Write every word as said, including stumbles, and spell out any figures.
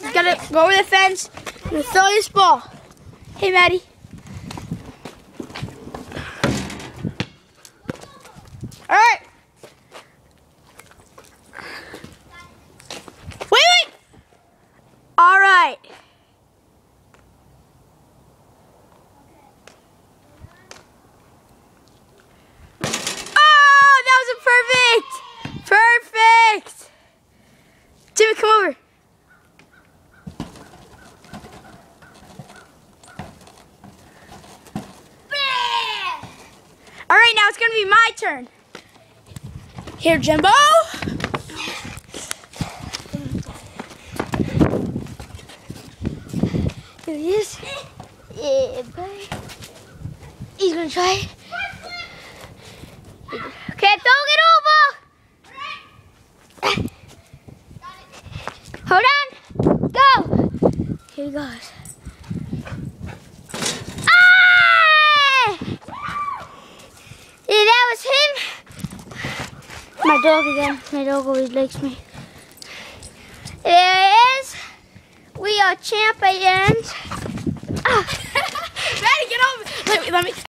He's gonna go over the fence and throw this ball. Hey, Maddie. All right. Wait, wait. All right. Oh, that was a perfect. Perfect. Jimmy, come over. All right, now it's gonna be my turn. Here, Jimbo. Here he is. Yeah, buddy. He's gonna try it. Okay, throw it over. Hold on. Go. Here he goes. Yeah, that was him. My dog again. My dog always likes me. There it is. We are champions. Ah. Maddie, get over. Let me, let me.